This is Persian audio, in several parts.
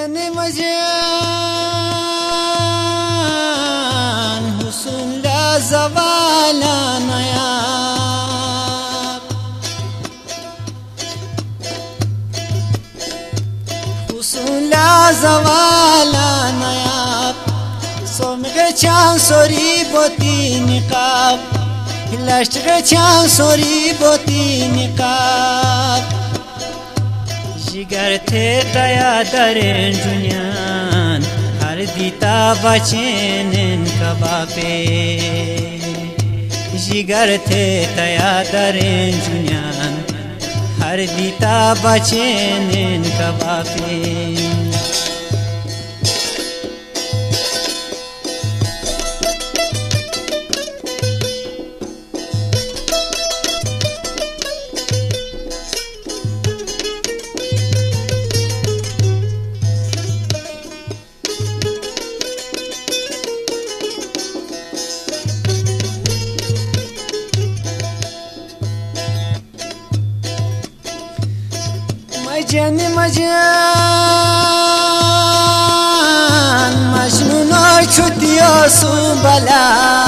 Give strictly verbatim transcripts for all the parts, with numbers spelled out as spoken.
مجن مجن حسن لا زوال نیاب حسن لا زوال نیاب سومگه چند سوری بوتی نقاب لشتگه چند سوری بوتی نقاب जिगर थे तया दरें जुनियान हर दीता बचेन कबापे जिगर थे तया दरें जुनियान हर दीता बचेन कबापे مجن مجن مجنون چھٹیوں سو بلا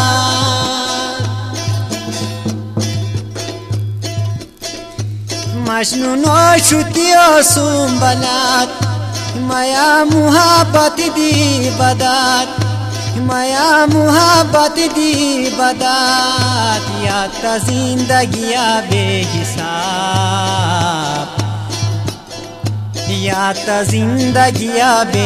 مجنون چھٹیوں سو بلات میا محبت دی بدات میا محبت دی بدات یا تا زندگیاں بے حساب یا تا زندگیاں بے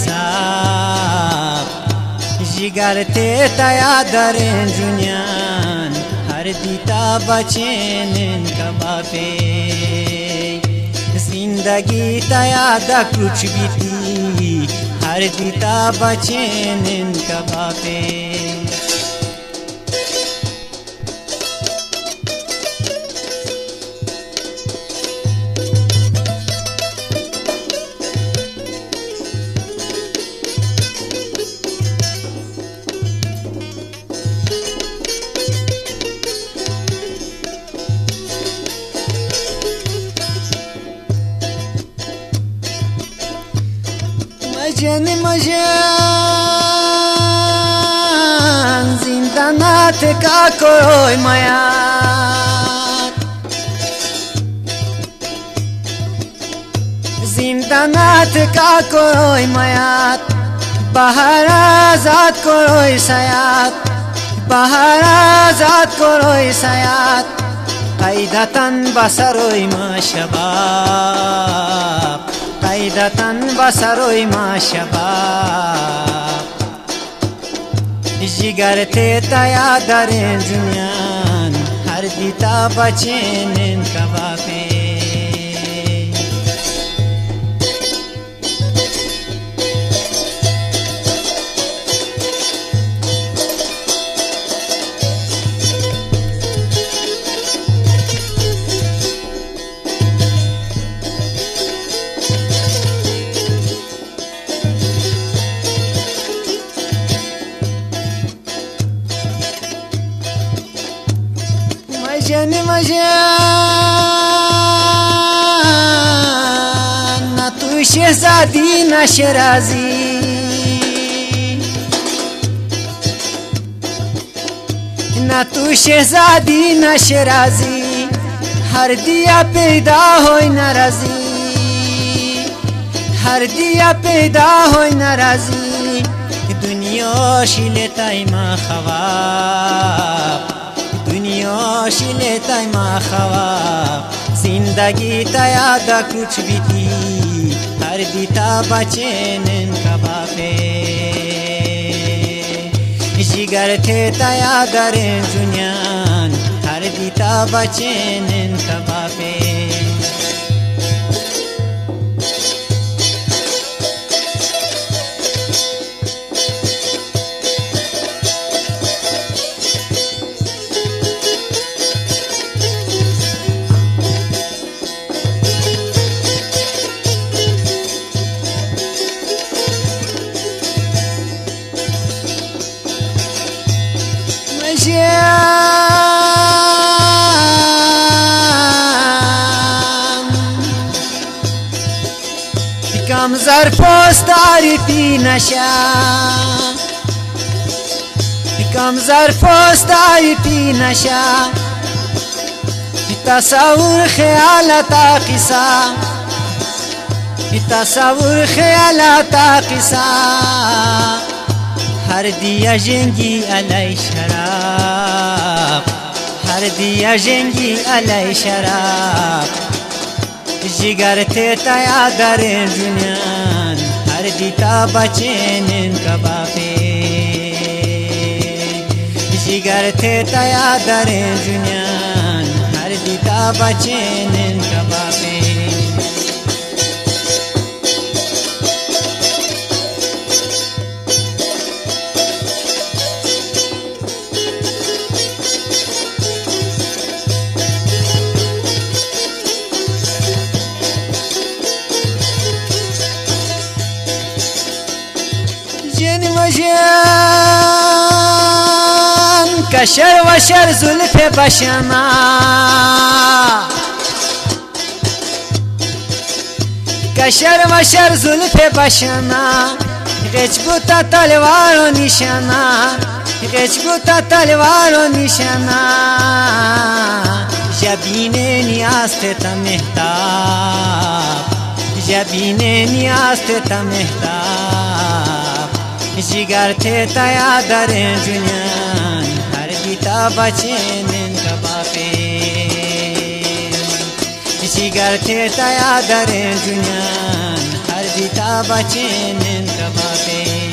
حساب जिगर थे तया दरें जुनियान हर दीता बचेन कबापे जिंदगी तया दा कुछ भी थी हर दीता बचेन कबापे مجن مجن زندانات کا کوئی میات زندانات کا کوئی میات بہر آزاد کوئی سیات بہر آزاد کوئی سیات قیدتن بسروی ما شباب قیدتن بسروی ما شباب जिगर थे तया दरें जुनियान हर दीता बचेन कबापे مجن مجن نہ تو شہزادی نہ شرازی نہ تو شہزادی نہ شرازی ہر دیا پیدا ہوئی ناراضی ہر دیا پیدا ہوئی ناراضی دنیا شیلتا ما خواب دنیا شیلتا ما خواب زندگی تیا دا کچھ بھی تھی ہر دیتا بچین کبابے जिगर थे तया दरें जुनियान हर दीता बचेन कबापे زرپوست عارفی نشا یکم زرپوست عارفی نشا تصور خیالات قصه تصور خیالات قصه هر دیا جنگی علی شراب هر دیا جنگی علی شراب जिगर थे तया दरे जुनियान हर दीता बचेन कबाबे जिगर थे तया दरे जुनियान हर दीता बचेन कबाबे कशर वशर जुल्फे बशना कशर वशर जुल्फे बशना गजबुता तलवारो निशाना गजबुता तलवारो निशाना जबीने नियास्ते तमेहताब जबीने नियास्ते तमेहताब जिगर थे तया दरे जुनियान हर दीता बचेन कबाबे जिगर थे तया दरे जुनियान हर दीता बचेन कबाबे